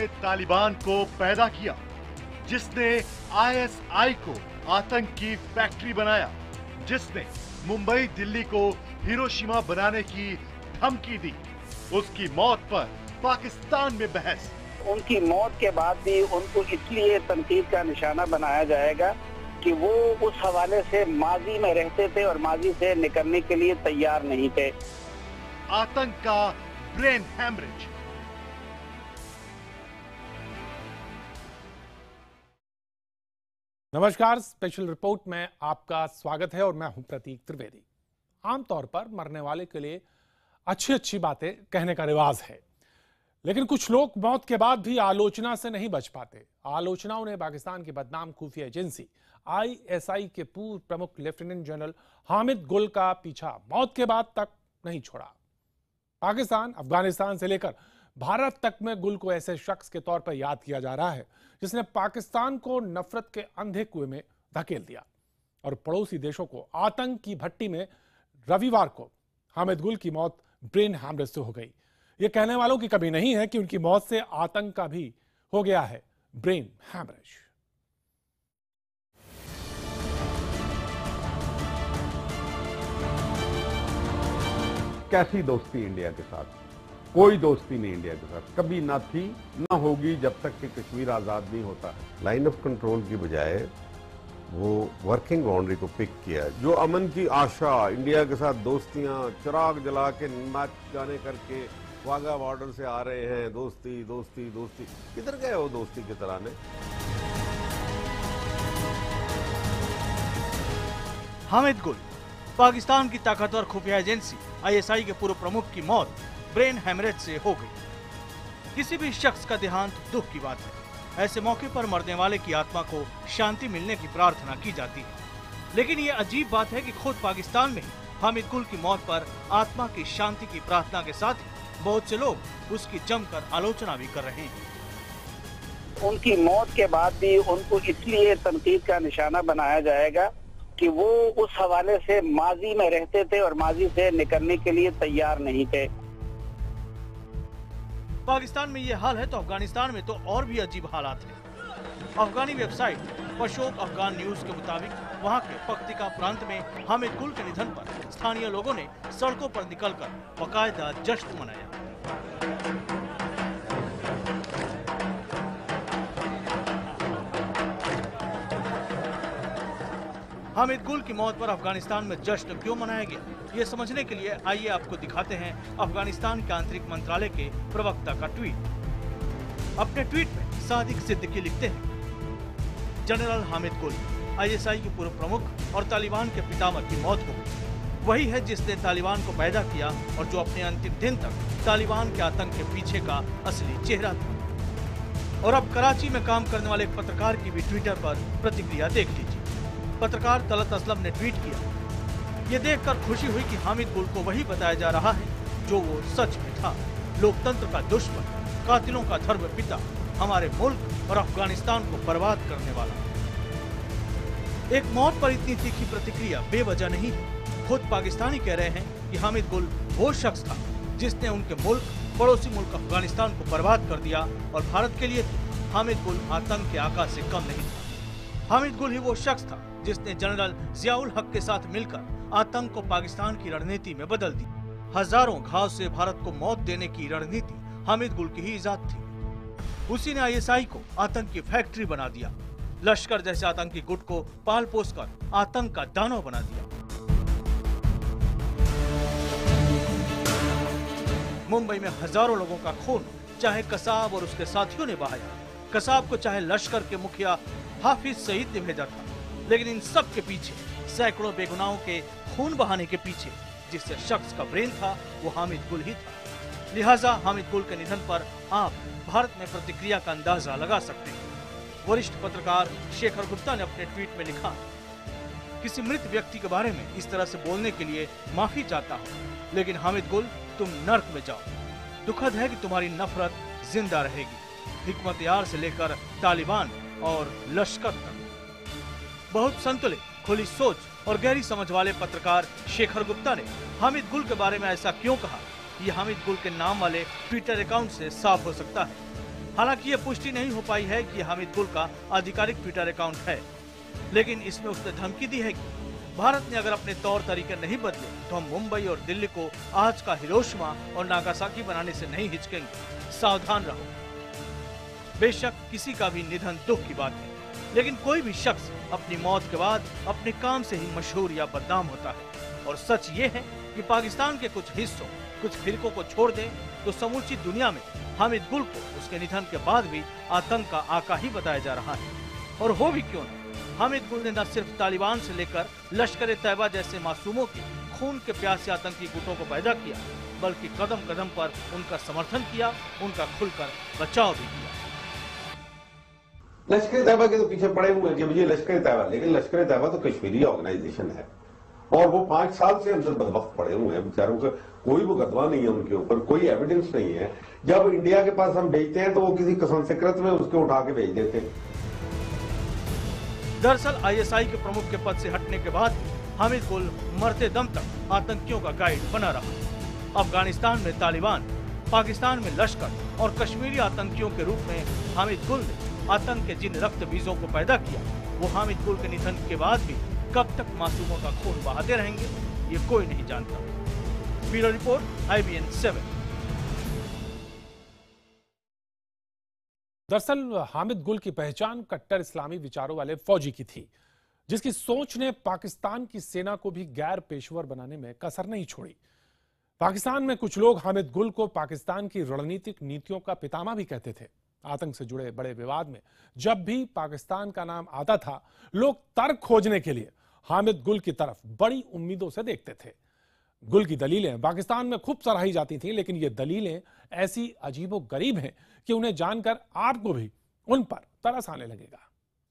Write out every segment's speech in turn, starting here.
जिसने तालिबान को पैदा किया, जिसने आईएसआई को आतंक की फैक्ट्री बनाया, जिसने मुंबई दिल्ली को हिरोशिमा बनाने की धमकी दी, उसकी मौत पर पाकिस्तान में बहस। उनकी मौत के बाद भी उनको इसलिए तनकीद का निशाना बनाया जाएगा कि वो उस हवाले से माजी में रहते थे और माजी से निकलने के लिए तैयार नहीं थे। आतंक का ब्रेन हैमरेज। नमस्कार, स्पेशल रिपोर्ट में आपका स्वागत है और मैं हूं प्रतीक त्रिवेदी। आमतौर पर मरने वाले के लिए अच्छी अच्छी बातें कहने का रिवाज है, लेकिन कुछ लोग मौत के बाद भी आलोचना से नहीं बच पाते। आलोचनाओं ने पाकिस्तान की बदनाम खुफिया एजेंसी आईएसआई के पूर्व प्रमुख लेफ्टिनेंट जनरल हामिद गुल का पीछा मौत के बाद तक नहीं छोड़ा। पाकिस्तान, अफगानिस्तान से लेकर भारत तक में गुल को ऐसे शख्स के तौर पर याद किया जा रहा है जिसने पाकिस्तान को नफरत के अंधे कुएं में धकेल दिया और पड़ोसी देशों को आतंक की भट्टी में। रविवार को हामिद गुल की मौत ब्रेन हैमरेज से हो गई। यह कहने वालों की कमी नहीं है कि उनकी मौत से आतंक का भी हो गया है ब्रेन हैमरेज। कैसी दोस्ती इंडिया के साथ? कोई दोस्ती नहीं इंडिया के साथ, कभी ना थी ना होगी जब तक कि कश्मीर आजाद नहीं होता है। लाइन ऑफ कंट्रोल की बजाय वो वर्किंग बाउंड्री को पिक किया। जो अमन की आशा, इंडिया के साथ दोस्तियां, चिराग जला के नाच गाने करके वाघा बॉर्डर से आ रहे हैं, दोस्ती दोस्ती दोस्ती, किधर गए वो दोस्ती के तराने? हामिद गुल, पाकिस्तान की ताकतवर खुफिया एजेंसी आईएसआई के पूर्व प्रमुख की मौत ब्रेन हैमरेज से हो गई। किसी भी शख्स का देहांत दुख की बात है। ऐसे मौके पर मरने वाले की आत्मा को शांति मिलने की प्रार्थना की जाती है, लेकिन ये अजीब बात है कि खुद पाकिस्तान में हामिद गुल की मौत पर आत्मा की शांति की प्रार्थना के साथ ही बहुत से लोग उसकी जमकर आलोचना भी कर रहे हैं। उनकी मौत के बाद भी उनको इसलिए तनकीद का निशाना बनाया जाएगा कि वो उस हवाले से माजी में रहते थे और माजी से निकलने के लिए तैयार नहीं थे। पाकिस्तान में ये हाल है तो अफगानिस्तान में तो और भी अजीब हालात हैं। अफगानी वेबसाइट पशोक अफगान न्यूज के मुताबिक वहां के पख्तिका प्रांत में हामिद गुल के निधन पर स्थानीय लोगों ने सड़कों पर निकलकर बाकायदा जश्न मनाया। हामिद गुल की मौत पर अफगानिस्तान में जश्न क्यों मनाया गया, ये समझने के लिए आइए आपको दिखाते हैं अफगानिस्तान के आंतरिक मंत्रालय के प्रवक्ता का ट्वीट। अपने ट्वीट में सादिक सिद्दीकी लिखते हैं, जनरल हामिद गुल आईएसआई के पूर्व प्रमुख और तालिबान के पितामह की मौत हो गई। वही है जिसने तालिबान को पैदा किया और जो अपने अंतिम दिन तक तालिबान के आतंक के पीछे का असली चेहरा था। और अब कराची में काम करने वाले एक पत्रकार की भी ट्विटर पर प्रतिक्रिया देख लीजिए। पत्रकार तलत असलम ने ट्वीट किया, ये देखकर खुशी हुई कि हामिद गुल को वही बताया जा रहा है जो वो सच में था, लोकतंत्र का दुश्मन, कातिलों का धर्म पिता, हमारे मुल्क और अफगानिस्तान को बर्बाद करने वाला। एक मौत पर इतनी तीखी प्रतिक्रिया बेवजह नहीं है। खुद पाकिस्तानी कह रहे हैं कि हामिद गुल वो शख्स था जिसने उनके मुल्क, पड़ोसी मुल्क अफगानिस्तान को बर्बाद कर दिया और भारत के लिए हामिद गुल आतंक के आका से कम नहीं था। हामिद गुल ही वो शख्स था जिसने जनरल जियाउल हक के साथ मिलकर आतंक को पाकिस्तान की रणनीति में बदल दी। हजारों घाव से भारत को मौत देने की रणनीति हामिद गुल की ही इजाद थी। उसी ने आईएसआई को आतंक की फैक्ट्री बना दिया, लश्कर जैसे आतंकी गुट को पाल पोस कर आतंक का दानव बना दिया। मुंबई में हजारों लोगों का खून चाहे कसाब और उसके साथियों ने बहाया, कसाब को चाहे लश्कर के मुखिया हाफिज सईद ने भेजा था, लेकिन इन सब के पीछे, सैकड़ों बेगुनाहों के खून बहाने के पीछे जिस शख्स का ब्रेन था वो हामिद गुल ही था। लिहाजा हामिद गुल के निधन पर आप भारत में प्रतिक्रिया का अंदाजा लगा सकते हैं। वरिष्ठ पत्रकार शेखर गुप्ता ने अपने ट्वीट में लिखा, किसी मृत व्यक्ति के बारे में इस तरह से बोलने के लिए माफी चाहता हूँ, लेकिन हामिद गुल तुम नर्क में जाओ। दुखद है कि तुम्हारी नफरत जिंदा रहेगी, हिकमत यार से लेकर तालिबान और लश्कर तक। बहुत संतुलित, खुली सोच और गहरी समझ वाले पत्रकार शेखर गुप्ता ने हामिद गुल के बारे में ऐसा क्यों कहा, ये हामिद गुल के नाम वाले ट्विटर अकाउंट से साफ हो सकता है। हालांकि ये पुष्टि नहीं हो पाई है कि हामिद गुल का आधिकारिक ट्विटर अकाउंट है, लेकिन इसमें उसने धमकी दी है कि भारत ने अगर अपने तौर तरीके नहीं बदले तो हम मुंबई और दिल्ली को आज का हिरोशिमा और नागासाकी बनाने से नहीं हिचकेंगे, सावधान रहो। बेशक किसी का भी निधन दुख की बात है, लेकिन कोई भी शख्स अपनी मौत के बाद अपने काम से ही मशहूर या बदनाम होता है। और सच ये है कि पाकिस्तान के कुछ हिस्सों, कुछ फिरकों को छोड़ दें तो समूची दुनिया में हामिद गुल को उसके निधन के बाद भी आतंक का आका ही बताया जा रहा है। और हो भी क्यों न, हामिद गुल ने न सिर्फ तालिबान से लेकर लश्कर तैयबा जैसे मासूमों के खून के प्यासे आतंकी गुटों को पैदा किया, बल्कि कदम कदम पर उनका समर्थन किया, उनका खुलकर बचाव भी किया। लश्कर तैयबा के तो पीछे पड़े हुए हैं कि मुझे लश्कर तैयबा, लेकिन लश्कर तैयबा तो कश्मीरी ऑर्गेनाइजेशन है और वो 5 साल से अंदर बदबख्त पड़े हुए हैं बेचारों का, कोई मुकदमा नहीं है उनके ऊपर, कोई एविडेंस नहीं है। जब इंडिया के पास हम भेजते हैं तो वो किसी कसम सिकरत में उसको उठा के भेज देते हैं। दरअसल आईएसआई के प्रमुख के पद से हटने के बाद हामिद गुल मरते दम तक आतंकियों का गाइड बना रहा। अफगानिस्तान में तालिबान, पाकिस्तान में लश्कर और कश्मीरी आतंकियों के रूप में हामिद गुल ने आतंक के जिन रक्त बीजों को पैदा किया, वो हामिद गुल के निधन के बाद भी कब तक मासूमों का खून बहाते रहेंगे, ये कोई नहीं जानता। Bureau report, IBN 7। दरअसल हामिद गुल की पहचान कट्टर इस्लामी विचारों वाले फौजी की थी, जिसकी सोच ने पाकिस्तान की सेना को भी गैर पेशेवर बनाने में कसर नहीं छोड़ी। पाकिस्तान में कुछ लोग हामिद गुल को पाकिस्तान की रणनीतिक नीतियों का पितामह भी कहते थे। आतंक से जुड़े बड़े विवाद में जब भी पाकिस्तान का नाम आता था, लोग तर्क खोजने के लिए हामिद गुल की तरफ बड़ी उम्मीदों से देखते थे। गुल की दलीलें पाकिस्तान में खूब सराही जाती थीं, लेकिन ये दलीलें ऐसी अजीबोगरीब हैं कि उन्हें जानकर आपको भी उन पर तरस आने लगेगा।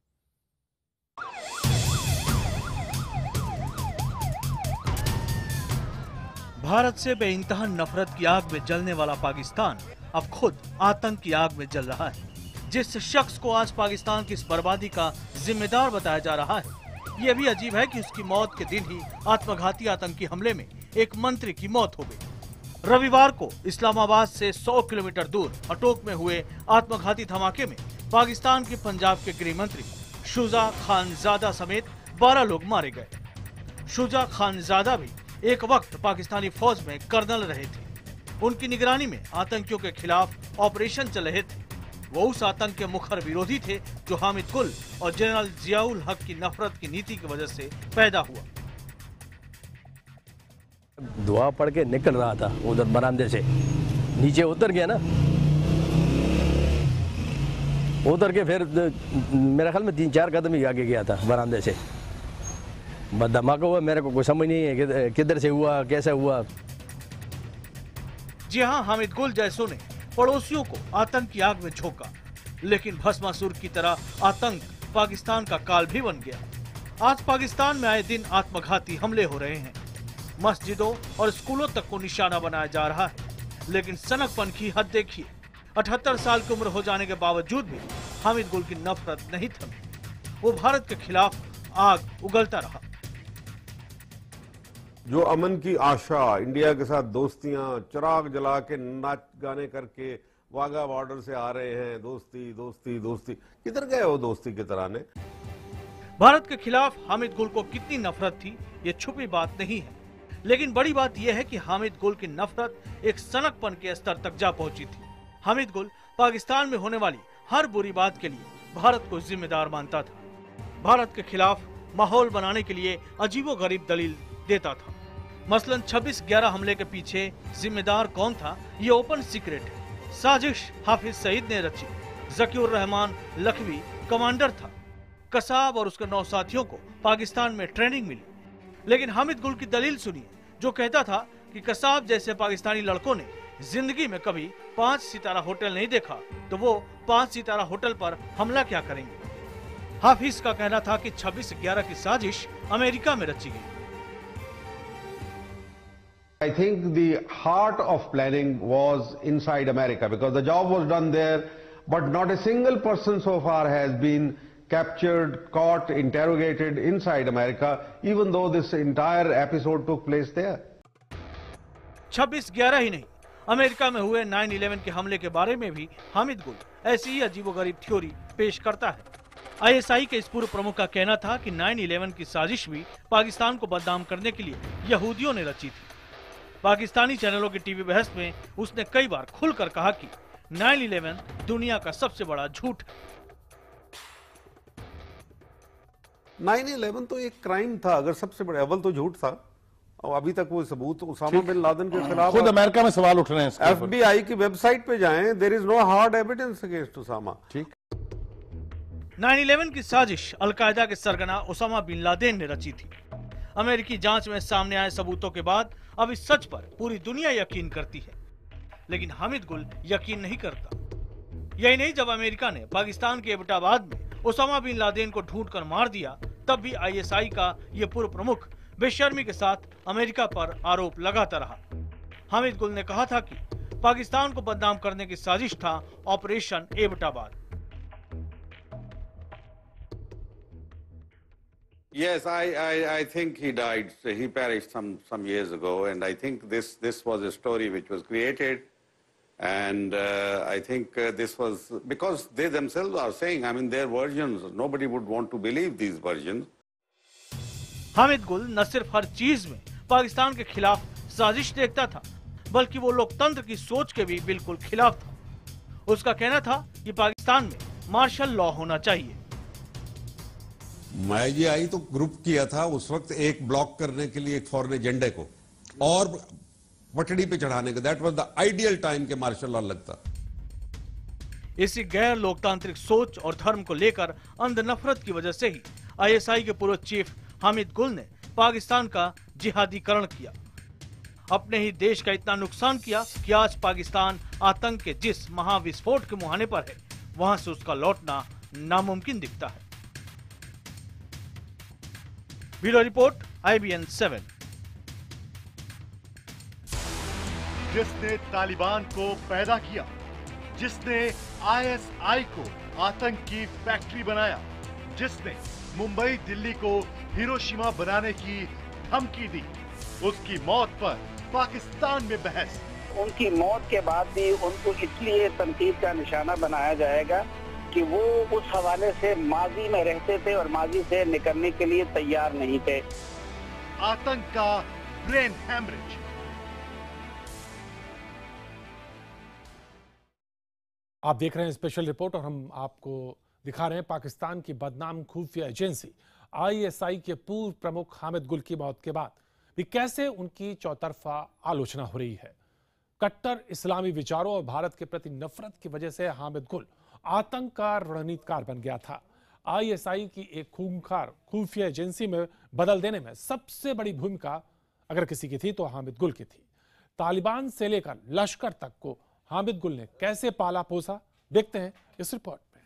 भारत से बेइंतहा नफरत की आग में जलने वाला पाकिस्तान अब खुद आतंक की आग में जल रहा है। जिस शख्स को आज पाकिस्तान की इस बर्बादी का जिम्मेदार बताया जा रहा है, ये भी अजीब है कि उसकी मौत के दिन ही आत्मघाती आतंकी हमले में एक मंत्री की मौत हो गई। रविवार को इस्लामाबाद से 100 किलोमीटर दूर अटोक में हुए आत्मघाती धमाके में पाकिस्तान के पंजाब के गृह मंत्री शुजा खानजादा समेत 12 लोग मारे गए। शुजा खानजादा भी एक वक्त पाकिस्तानी फौज में कर्नल रहे थे। उनकी निगरानी में आतंकियों के खिलाफ ऑपरेशन चल रहे थे। वो उस आतंक के मुखर विरोधी थे जो हामिद गुल और जनरल जियाउल हक की नफरत की नीति की वजह से पैदा हुआ। दुआ पढ़ के निकल रहा था उधर बरामदे से, नीचे उतर गया ना, उतर के फिर मेरे ख्याल में 3-4 कदम ही आगे गया था बरामदे से। धमाका हुआ, मेरे को कोई समझ नहीं है कि किधर से हुआ, कैसे हुआ। जी हाँ, हामिद गुल जैसों ने पड़ोसियों को आतंक की आग में झोंका, लेकिन भस्मासुर की तरह आतंक पाकिस्तान का काल भी बन गया। आज पाकिस्तान में आए दिन आत्मघाती हमले हो रहे हैं। मस्जिदों और स्कूलों तक को निशाना बनाया जा रहा है। लेकिन सनकपन की हद देखिए, 78 साल की उम्र हो जाने के बावजूद भी हामिद गुल की नफरत नहीं थमी। वो भारत के खिलाफ आग उगलता रहा। जो अमन की आशा, इंडिया के साथ दोस्तियां, चिराग जला के नाच गाने करके वाघा बॉर्डर से आ रहे हैं, दोस्ती दोस्ती दोस्ती, किधर गए वो दोस्ती के तराने? भारत के खिलाफ हामिद गुल को कितनी नफरत थी, ये छुपी बात नहीं है। लेकिन बड़ी बात यह है कि हामिद गुल की नफरत एक सनकपन के स्तर तक जा पहुंची थी। हामिद गुल पाकिस्तान में होने वाली हर बुरी बात के लिए भारत को जिम्मेदार मानता था। भारत के खिलाफ माहौल बनाने के लिए अजीबोगरीब दलील देता था। मसलन 26/11 हमले के पीछे जिम्मेदार कौन था, ये ओपन सीक्रेट है। साजिश हाफिज सईद ने रची। जकीउर रहमान लखवी कमांडर था। कसाब और उसके 9 साथियों को पाकिस्तान में ट्रेनिंग मिली। लेकिन हामिद गुल की दलील सुनिए, जो कहता था कि कसाब जैसे पाकिस्तानी लड़कों ने जिंदगी में कभी 5 सितारा होटल नहीं देखा, तो वो 5 सितारा होटल पर हमला क्या करेंगे। हाफिज का कहना था कि 26/11 की साजिश अमेरिका में रची गई। I think the heart of planning was inside America because the job was done there, but not a single person so far has been captured, caught, interrogated inside America, even though this entire episode took place there. 26/11 ही नहीं, America में हुए 9/11 के हमले के बारे में भी हामिद गुल ऐसी ही अजीबोगरीब थ्योरी पेश करता है। आईएसआई के इस पूर्व प्रमुख का कहना था कि 9/11 की साजिश भी पाकिस्तान को बदनाम करने के लिए यहूदियों ने रची थी। पाकिस्तानी चैनलों की टीवी बहस में उसने कई बार खुलकर कहा कि 9/11 दुनिया का सबसे बड़ा झूठ है। 9/11 तो एक क्राइम था, अगर सबसे बड़ा, अव्वल तो झूठ था और अभी तक वो सबूत उसामा बिन लादेन के खिलाफ खुद अमेरिका में सवाल उठ रहे हैं। FBI की वेबसाइट पे जाएं, there is no hard evidence against Osama. ठीक। 9/11 की साजिश अलकायदा के सरगना उसामा बिन लादेन ने रची थी। अमेरिकी जांच में सामने आए सबूतों के बाद अब इस सच पर पूरी दुनिया यकीन करती है, लेकिन हामिद गुल यकीन नहीं करता। यही नहीं, जब अमेरिका ने पाकिस्तान के एबटाबाद में उसामा बिन लादेन को ढूंढकर मार दिया, तब भी आईएसआई का ये पूर्व प्रमुख बेशर्मी के साथ अमेरिका पर आरोप लगाता रहा। हामिद गुल ने कहा था कि पाकिस्तान को बदनाम करने की साजिश था operation Abbottabad. Yes, I think he died. He perished some years ago, and I think this was a story which was created, and I think this was because they themselves are saying, I mean, their versions. Nobody would want to believe these versions. Hamid Gul न सिर्फ हर चीज में पाकिस्तान के खिलाफ साजिश देखता था, बल्कि वो लोकतंत्र की सोच के भी बिल्कुल खिलाफ था। उसका कहना था कि पाकिस्तान में मार्शल लॉ होना चाहिए। मैं ये आई तो ग्रुप किया था उस वक्त एक ब्लॉक करने के लिए एक फॉरेन एजेंडे को और पटड़ी पे चढ़ाने का। That was the ideal time के मार्शल लॉ लगता। इसी गैर लोकतांत्रिक सोच और धर्म को लेकर अंध नफरत की वजह से ही आईएसआई के पूर्व चीफ हामिद गुल ने पाकिस्तान का जिहादीकरण किया। अपने ही देश का इतना नुकसान किया कि आज पाकिस्तान आतंक के जिस महाविस्फोट के मुहाने पर है, वहां से उसका लौटना नामुमकिन दिखता है। Bureau report, IBN 7। जिसने तालिबान को पैदा किया, जिसने ISI को आतंक की फैक्ट्री बनाया, जिसने मुंबई दिल्ली को हिरोशिमा बनाने की धमकी दी, उसकी मौत पर पाकिस्तान में बहस। उनकी मौत के बाद भी उनको इसलिए तनकीद का निशाना बनाया जाएगा कि वो उस हवाले से माजी में रहते थे और माजी से निकलने के लिए तैयार नहीं थे। आतंक का ब्रेन हैमरेज। आप देख रहे हैं स्पेशल रिपोर्ट और हम आपको दिखा रहे हैं पाकिस्तान की बदनाम खुफिया एजेंसी ISI के पूर्व प्रमुख हामिद गुल की मौत के बाद भी कैसे उनकी चौतरफा आलोचना हो रही है। कट्टर इस्लामी विचारों और भारत के प्रति नफरत की वजह से हामिद गुल आतंक का रणनीतिकार बन गया था। ISI की एक खूंखार खुफिया एजेंसी में बदल देने में सबसे बड़ी भूमिका अगर किसी की थी तो हामिद गुल की थी। तालिबान से लेकर लश्कर तक को हामिद गुल ने कैसे पाला पोसा, देखते हैं इस रिपोर्ट में।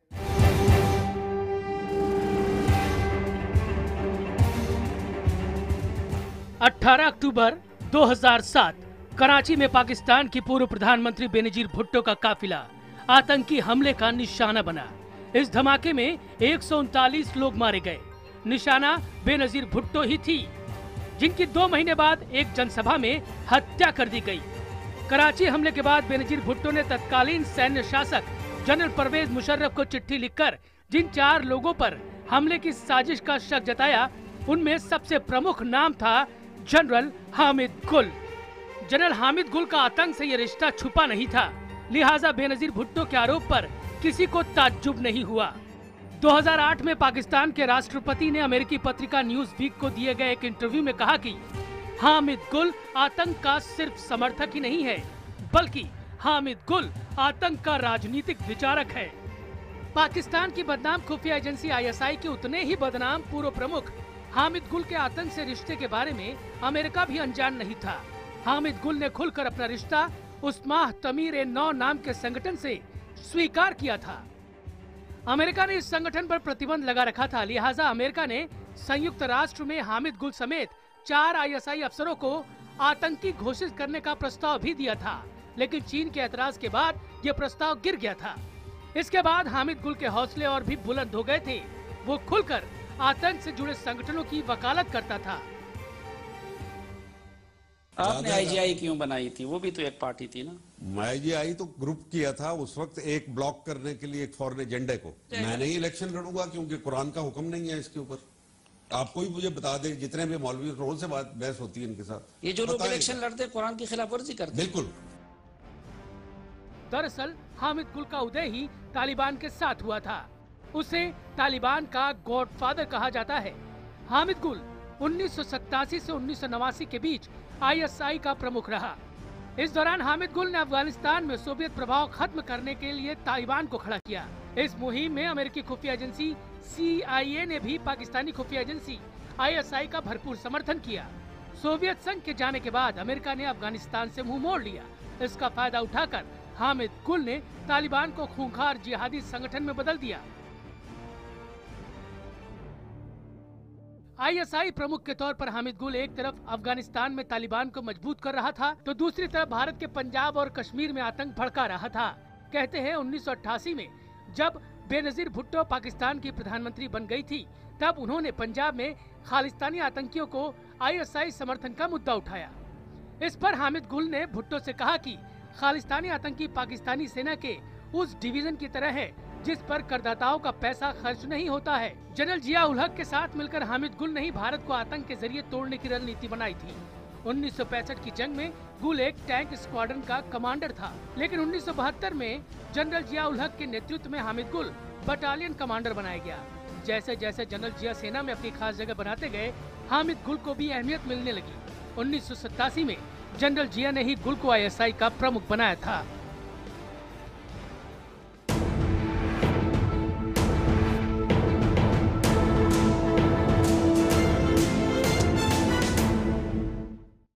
18 अक्टूबर 2007 कराची में पाकिस्तान की पूर्व प्रधानमंत्री बेनजीर भुट्टो का काफिला आतंकी हमले का निशाना बना। इस धमाके में 139 लोग मारे गए। निशाना बेनजीर भुट्टो ही थी, जिनकी 2 महीने बाद एक जनसभा में हत्या कर दी गई। कराची हमले के बाद बेनजीर भुट्टो ने तत्कालीन सैन्य शासक जनरल परवेज मुशर्रफ को चिट्ठी लिखकर जिन 4 लोगों पर हमले की साजिश का शक जताया, उनमें सबसे प्रमुख नाम था जनरल हामिद गुल। जनरल हामिद गुल का आतंक से ये रिश्ता छुपा नहीं था, लिहाजा बेनजीर भुट्टो के आरोप पर किसी को ताज्जुब नहीं हुआ। 2008 में पाकिस्तान के राष्ट्रपति ने अमेरिकी पत्रिका न्यूज वीक को दिए गए एक इंटरव्यू में कहा कि हामिद गुल आतंक का सिर्फ समर्थक ही नहीं है, बल्कि हामिद गुल आतंक का राजनीतिक विचारक है। पाकिस्तान की बदनाम खुफिया एजेंसी ISI के उतने ही बदनाम पूर्व प्रमुख हामिद गुल के आतंक से रिश्ते के बारे में अमेरिका भी अनजान नहीं था। हामिद गुल ने खुलकर अपना रिश्ता उस्माह तमीर-ए-नौ नाम के संगठन से स्वीकार किया था। अमेरिका ने इस संगठन पर प्रतिबंध लगा रखा था, लिहाजा अमेरिका ने संयुक्त राष्ट्र में हामिद गुल समेत 4 ISI अफसरों को आतंकी घोषित करने का प्रस्ताव भी दिया था, लेकिन चीन के एतराज के बाद ये प्रस्ताव गिर गया था। इसके बाद हामिद गुल के हौसले और भी बुलंद हो गए थे। वो खुलकर आतंक से जुड़े संगठनों की वकालत करता था। आपने आईजीआई क्यों बनाई थी? वो भी तो एक पार्टी थी ना। आईजीआई तो ग्रुप किया था उस वक्त एक ब्लॉक करने के लिए एक फॉरेन एजेंडे को। मैं नहीं इलेक्शन लड़ूंगा क्योंकि कुरान का हुक्म नहीं है इसके ऊपर। आपको ही मुझे बता दें, जितने भी मौलवी रोज से बात बहस होती है इनके साथ, ये जो लोग इलेक्शन लड़ते हैं कुरान की खिलाफ वर्जी करते हैं। बिल्कुल। दरअसल हामिद गुल का उदय ही तालिबान के साथ हुआ था। उसे तालिबान का गॉडफादर कहा जाता है। हामिद गुल 1987 से 1989 के बीच आईएसआई का प्रमुख रहा। इस दौरान हामिद गुल ने अफगानिस्तान में सोवियत प्रभाव खत्म करने के लिए तालिबान को खड़ा किया। इस मुहिम में अमेरिकी खुफिया एजेंसी CIA ने भी पाकिस्तानी खुफिया एजेंसी ISI का भरपूर समर्थन किया। सोवियत संघ के जाने के बाद अमेरिका ने अफगानिस्तान से मुंह मोड़ लिया। इसका फायदा उठाकर हामिद गुल ने तालिबान को खूंखार जिहादी संगठन में बदल दिया। ISI प्रमुख के तौर पर हामिद गुल एक तरफ अफगानिस्तान में तालिबान को मजबूत कर रहा था तो दूसरी तरफ भारत के पंजाब और कश्मीर में आतंक भड़का रहा था। कहते हैं 1988 में जब बेनजीर भुट्टो पाकिस्तान की प्रधानमंत्री बन गई थी तब उन्होंने पंजाब में खालिस्तानी आतंकियों को ISI समर्थन का मुद्दा उठाया। इस पर हामिद गुल ने भुट्टो से कहा कि खालिस्तानी आतंकी पाकिस्तानी सेना के उस डिवीजन की तरह है जिस पर करदाताओं का पैसा खर्च नहीं होता है। जनरल जिया उल हक के साथ मिलकर हामिद गुल ने ही भारत को आतंक के जरिए तोड़ने की रणनीति बनाई थी। 1965 की जंग में गुल एक टैंक स्क्वाड्रन का कमांडर था, लेकिन 1972 में जनरल जिया उल हक के नेतृत्व में हामिद गुल बटालियन कमांडर बनाया गया। जैसे जैसे जनरल जिया सेना में अपनी खास जगह बनाते गए, हामिद गुल को भी अहमियत मिलने लगी। 1987 में जनरल जिया ने ही गुल को ISI का प्रमुख बनाया था।